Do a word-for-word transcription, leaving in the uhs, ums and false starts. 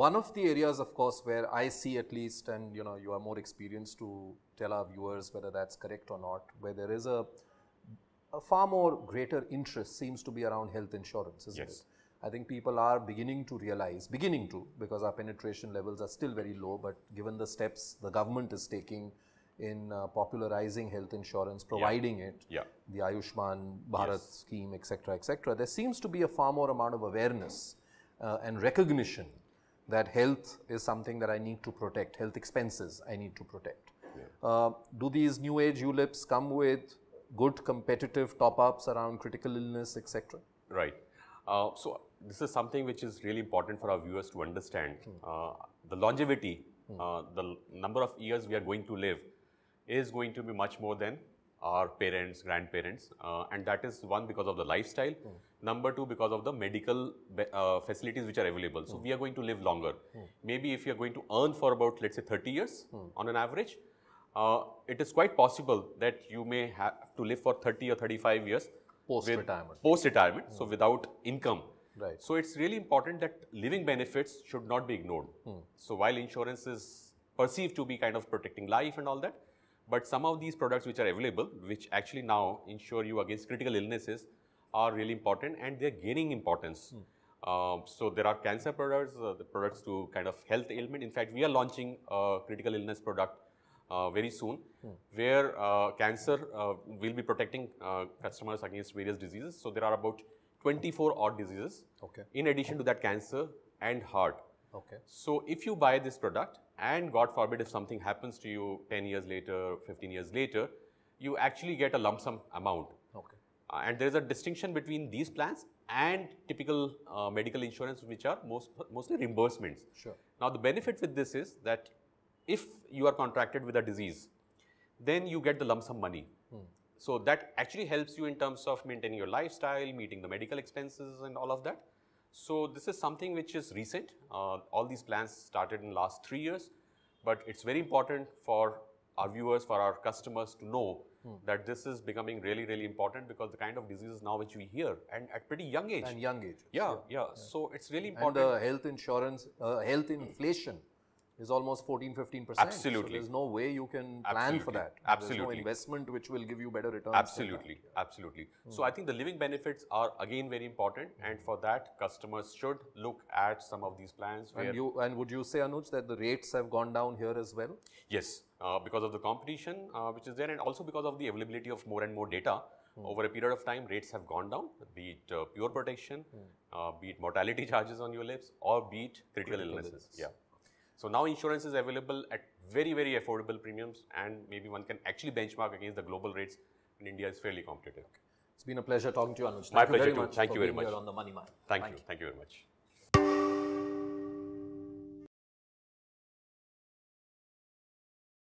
one of the areas, of course, where I see at least, and you know, you are more experienced to tell our viewers whether that's correct or not, where there is a, a far more greater interest seems to be around health insurance, isn't Yes. it? I think people are beginning to realize, beginning to, because our penetration levels are still very low, but given the steps the government is taking in uh, popularizing health insurance, providing yeah. it, yeah. the Ayushman Bharat Yes. scheme, et cetera, et cetera, there seems to be a far more amount of awareness uh, and recognition that health is something that I need to protect, health expenses I need to protect. Yeah. Uh, do these new age U LIPs come with good competitive top-ups around critical illness, et cetera? Right. Uh, so, this is something which is really important for our viewers to understand. Hmm. Uh, the longevity, hmm. uh, the number of years we are going to live is going to be much more than our parents, grandparents, uh, and that is one because of the lifestyle. Hmm. Number two, because of the medical uh, facilities which are available. So, hmm. we are going to live longer. Hmm. Maybe if you are going to earn for about, let's say, thirty years hmm. on an average, uh, it is quite possible that you may have to live for thirty or thirty-five years. Post-retirement. Post-retirement, hmm. so without income. Right. So, it's really important that living benefits should not be ignored. Hmm. So, while insurance is perceived to be kind of protecting life and all that, but some of these products which are available, which actually now insure you against critical illnesses, are really important and they are gaining importance. Hmm. Uh, so, there are cancer products, uh, the products to kind of health ailment. In fact, we are launching a critical illness product Uh, very soon, hmm. where uh, cancer uh, will be protecting uh, customers against various diseases. So, there are about twenty-four odd diseases okay. in addition to that cancer and heart. Okay. So, if you buy this product and God forbid if something happens to you ten years later, fifteen years later, you actually get a lump sum amount. Okay. Uh, and there is a distinction between these plans and typical uh, medical insurance, which are most, mostly reimbursements. Sure. Now, the benefit with this is that if you are contracted with a disease, then you get the lump sum money. Hmm. So, that actually helps you in terms of maintaining your lifestyle, meeting the medical expenses and all of that. So, this is something which is recent. Uh, all these plans started in the last three years, but it's very important for our viewers, for our customers to know hmm. that this is becoming really, really important because the kind of diseases now which we hear and at pretty young age. And young age. Yeah, yeah, yeah. So, it's really important. And the health insurance, uh, health inflation is almost fourteen, fifteen percent. Absolutely. So, there's no way you can plan Absolutely. for that. Absolutely. There's no investment which will give you better returns. Absolutely. Absolutely. Hmm. So, I think the living benefits are again very important and for that customers should look at some of these plans. And, you, and would you say, Anuj, that the rates have gone down here as well? Yes, uh, because of the competition uh, which is there and also because of the availability of more and more data. Hmm. Over a period of time, rates have gone down, be it uh, pure protection, hmm. uh, be it mortality charges on your lips or be it critical, critical illnesses. Illness. Yeah. So, now insurance is available at very, very affordable premiums and maybe one can actually benchmark against the global rates and India is fairly competitive. Okay. It's been a pleasure talking to you, Anuj. Thank My you pleasure very too. much Thank for you very being much. here on the Money Mind. Thank, Thank you. you. Thank you very much.